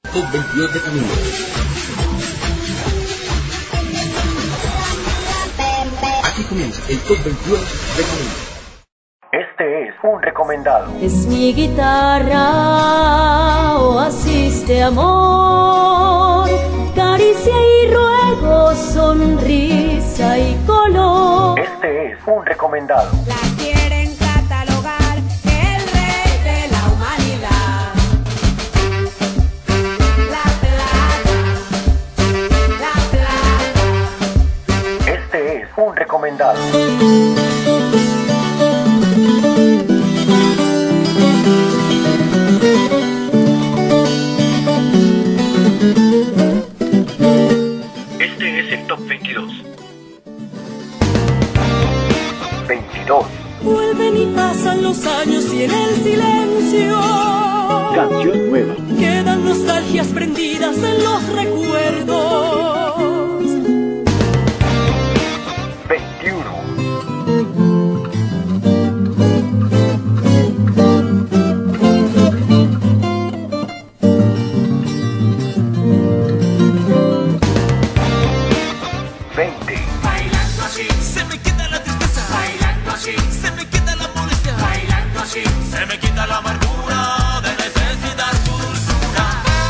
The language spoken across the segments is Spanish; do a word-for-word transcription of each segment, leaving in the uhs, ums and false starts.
Top veintidós de Camilo. Aquí comienza el Top veintidós de Camilo. Este es un recomendado. Es mi guitarra, oasis de amor, caricia y ruego, sonrisa y color. Este es un recomendado. La quieren catalogar el rey de la humanidad. La plata, la plata. Este es un recomendado. Este es el Top veintidós. veintidós. Vuelven y pasan los años y en el silencio Canción nueva. quedan nostalgias prendidas en los recuerdos. veintiuno. veinte. Bailando así, se me quita la tristeza. Bailando así, se me quita la molestia. Bailando así, se me quita la amargura de necesitar tu dulzura.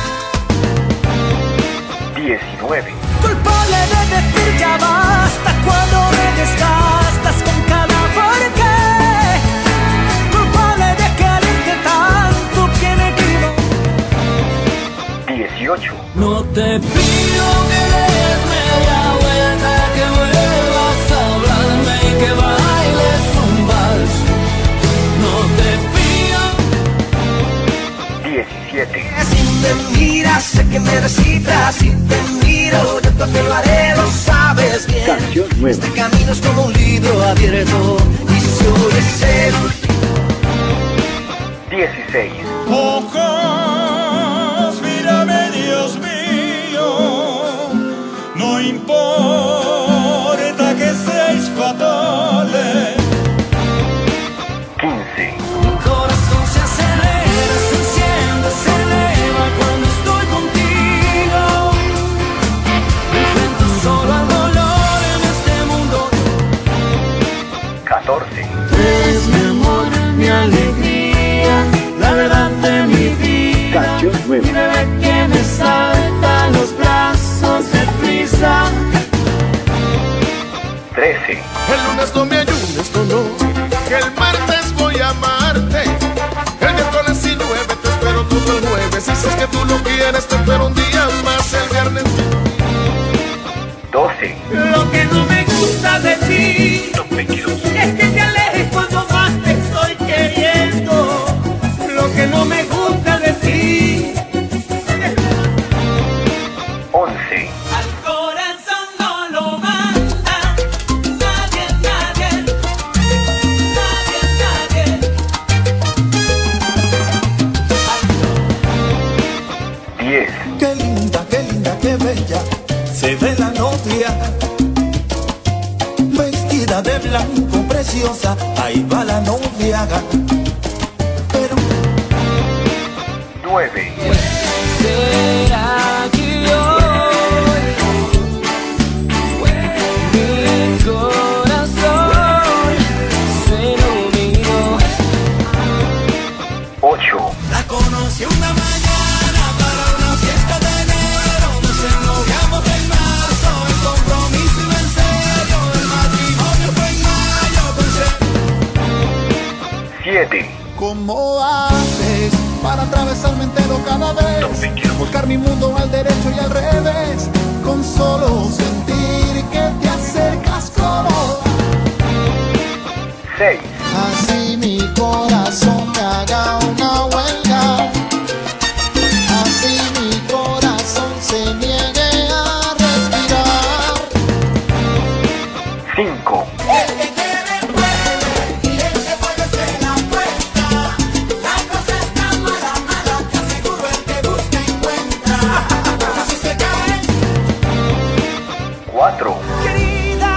diecinueve. Culpable de decir ya basta cuando me desgastas con cada porqué. Culpable de quererte tanto que me equivoco. dieciocho. No te pido que des media vuelta, que vuelvas a hablarme y que bailes un vals. No te pido. diecisiete. Si me miras, sé que me recitas. Si te miro, yo también lo haré, lo sabes bien. Canción nueva. Este camino es como un libro abierto y si hoy es el último. dieciséis. Ojos, mírame, Dios mío. No importa que seáis fatales. quince. Mi corazón se acelera, se enciende, se eleva cuando estoy contigo. Me enfrento solo al dolor en este mundo. catorce. Es mi amor, mi alegría, la verdad de mi vida. Canción nueva. Mi bebé que me salta a los brazos de prisa. trece. El lunes no me ayudes, no, no, que el martes voy a amarte. El miércoles si llueve te espero todo el jueves. Si es que tú lo quieres te espero un día más el viernes. doce. Lo que no me gusta de ti Top veintidós. es que te alejes cuando más te estoy queriendo. Lo que no me gusta de ti once. al corazón no lo manda nadie, nadie, nadie, nadie. diez. Qué linda, qué linda, qué bella se ve la novia. Vestida de blanco, preciosa, ahí va la novia. Pero nueve. Será que hoy mi corazón se iluminó. ocho. la conocí una mañana para una fiesta de enero. Nos ennoviamos en marzo, el compromiso iba en serio. El matrimonio fue en mayo, pensé. siete. ¿Cómo haces para atravesarme entero cada vez? Volcar mi mundo al derecho y al revés. Con solo sentir que te acercas como seis. así mi corazón me haga una huelga. Así mi corazón se niegue a respirar. cinco. El que quiere puede y el que puede se la apuesta. La cosa está mala, mala, te aseguro el que busca encuentra. Así se cae. cuatro. Querida,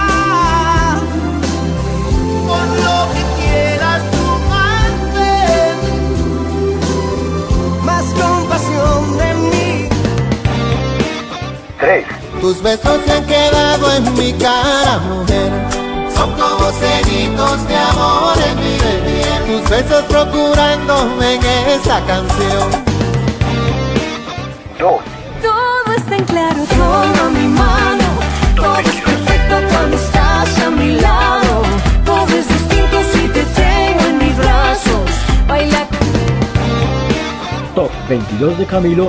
por lo que quieras tomarte, más compasión de mí. tres. Tus besos se han quedado en mi cara, mujer. Son como cenitos de amor en mi piel. Tus besos procurándome en esa canción. dos. Todo está en claro, todo a mi mano. Todo es perfecto cuando estás a mi lado. Todo es distinto si te tengo en mis brazos. Baila. Top veintidós de Camilo.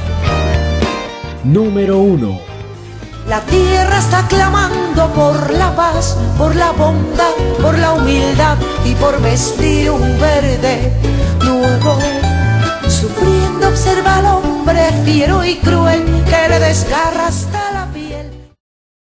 Número uno. La tierra está clamando por la paz, por la bondad, por la humildad y por vestir un verde nuevo. Sufriendo observa al hombre fiero y cruel que le desgarra hasta